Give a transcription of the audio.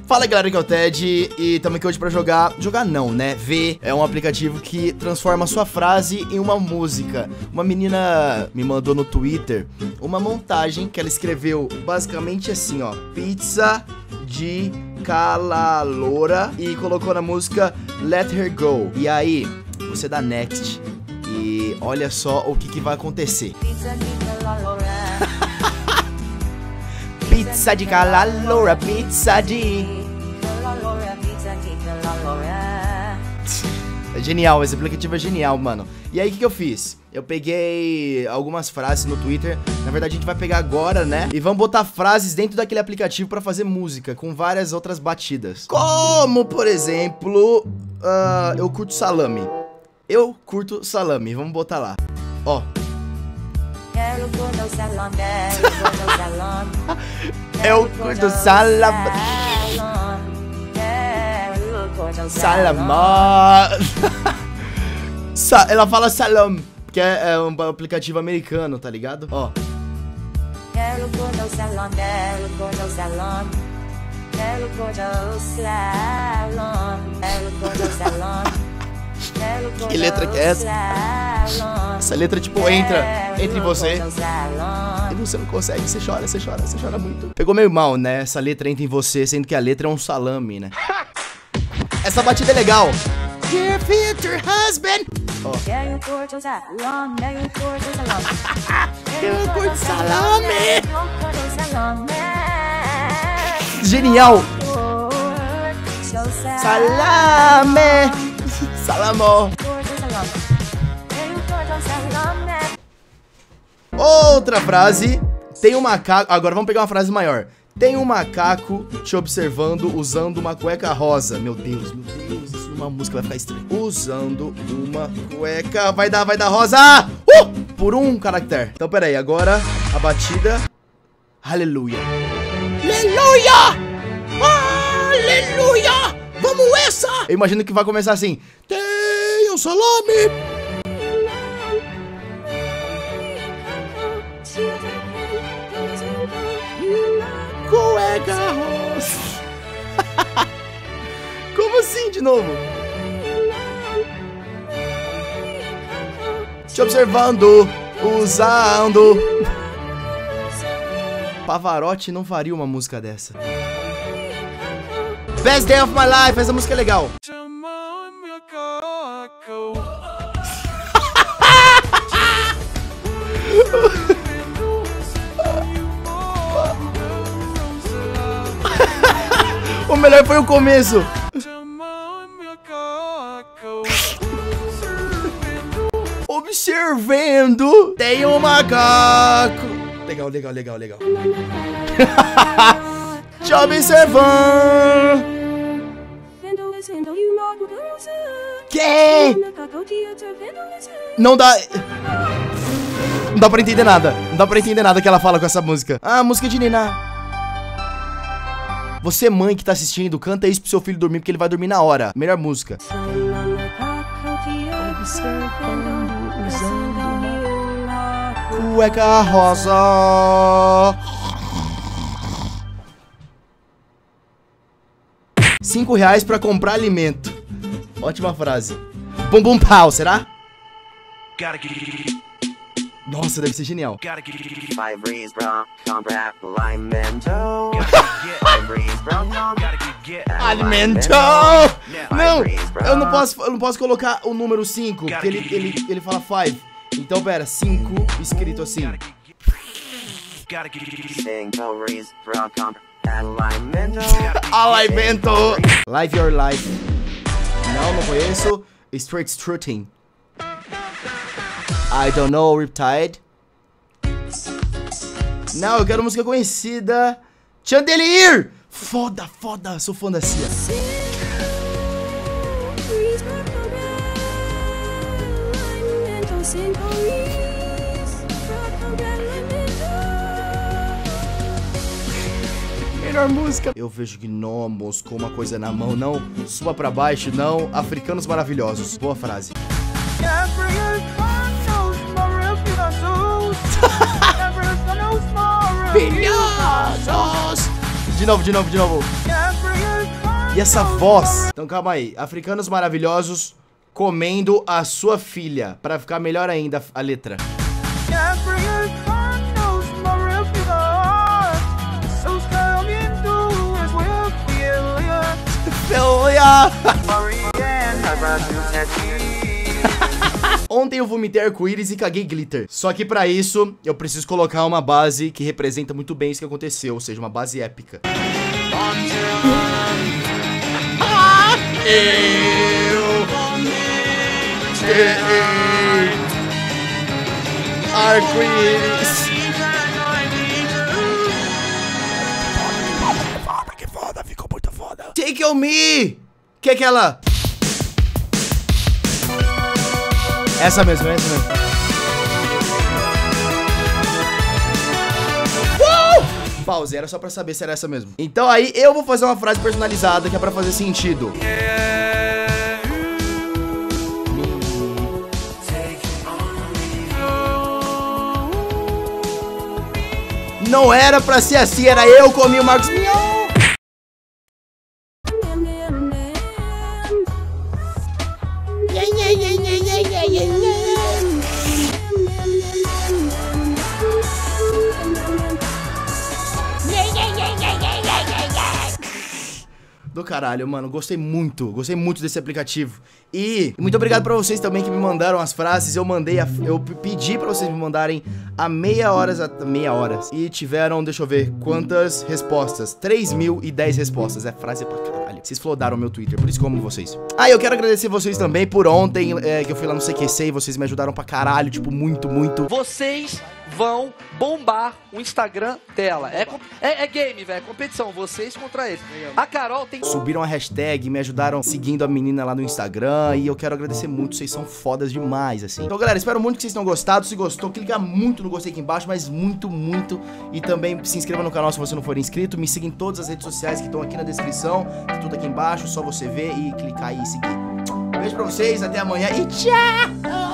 Fala galera, aqui é o Ted e estamos aqui hoje pra jogar não, né? Ver é um aplicativo que transforma a sua frase em uma música. Uma menina me mandou no Twitter uma montagem que ela escreveu basicamente assim, ó: pizza de calalora, e colocou na música Let Her Go. E aí, você dá next e olha só o que vai acontecer. Pizza de calalora, pizza de... É genial, esse aplicativo é genial, mano. E aí, o que eu fiz? Eu peguei algumas frases no Twitter. Na verdade, a gente vai pegar agora, né? E vamos botar frases dentro daquele aplicativo pra fazer música, com várias outras batidas. Como, por exemplo, eu curto salame. Eu curto salame, vamos botar lá. Ó. Eu curto salame. Salamá. Ela fala salam, que é um aplicativo americano, tá ligado? Ó. Que letra que é essa? Essa letra tipo entra em você e você não consegue, você chora muito. Pegou meio mal, né? Essa letra entra em você, sendo que a letra é um salame, né? Essa batida é legal. Dear future husband. Oh. Eu curto salame. Genial. Salame. Salamó. Outra frase. Tem um macaco. Agora vamos pegar uma frase maior. Tem um macaco te observando usando uma cueca rosa. Meu Deus, isso numa música vai ficar estranho. Usando uma cueca. Vai dar rosa! Por um caractere. Então, pera aí, agora a batida. Aleluia. Aleluia! Aleluia! Vamos essa! Eu imagino que vai começar assim. Tem um salame! Cueca rosa. Como assim de novo? Te observando, usando. Pavarotti não faria uma música dessa. Best Day of My Life, essa música é legal. O melhor foi o começo. Observando. Tem um macaco. Legal. Te observando. Que? Não dá pra entender nada. Não dá pra entender nada que ela fala com essa música. Ah, música de Nina. Você, mãe que tá assistindo, canta isso pro seu filho dormir, porque ele vai dormir na hora. Melhor música. Cueca rosa. R$5 pra comprar alimento. Ótima frase. Bum bum pau, será? Nossa, deve ser genial. Alimento! Não, eu não posso colocar o número 5, porque ele fala 5. Então, pera, 5 escrito assim. Alimento! Live Your Life. Não conheço. Straight Strutting. I don't know, Riptide. Não, eu quero música conhecida. Chandelier! Foda, sou fã da Cia. Melhor música. Eu vejo gnomos com uma coisa na mão, não. Suba pra baixo, não. Africanos maravilhosos. Boa frase. Maravilhosos. De novo. E essa voz? Então calma aí. Africanos maravilhosos comendo a sua filha. Pra ficar melhor ainda a letra. Ontem eu vomitei arco-íris e caguei glitter. Só que pra isso, eu preciso colocar uma base que representa muito bem isso que aconteceu. Ou seja, uma base épica. Arco-íris. Que foda, ficou muito foda. Take on me! Que é aquela? Essa mesmo, essa mesmo. Pause, era só pra saber se era essa mesmo. Então aí eu vou fazer uma frase personalizada que é pra fazer sentido. Não era pra ser assim, era eu comi o Marcos Mion. Do caralho, mano, gostei muito desse aplicativo. E muito obrigado pra vocês também que me mandaram as frases. Eu pedi pra vocês me mandarem há meia hora. E tiveram, deixa eu ver, quantas respostas? 3.010 respostas, é frase pra caralho. Vocês flodaram meu Twitter, por isso que eu amo vocês. Ah, eu quero agradecer vocês também por ontem, que eu fui lá no CQC e vocês me ajudaram pra caralho, tipo, muito. Vocês vão bombar o Instagram dela. É game, velho, é competição, vocês contra eles. A Carol tem... Subiram a hashtag, me ajudaram seguindo a menina lá no Instagram e eu quero agradecer muito, vocês são fodas demais, assim. Então, galera, espero muito que vocês tenham gostado. Se gostou, clica muito no gostei aqui embaixo, mas muito. E também se inscreva no canal se você não for inscrito. Me siga em todas as redes sociais que estão aqui na descrição. Tá tudo aqui embaixo, só você ver e clicar aí e seguir. Beijo pra vocês, até amanhã e tchau!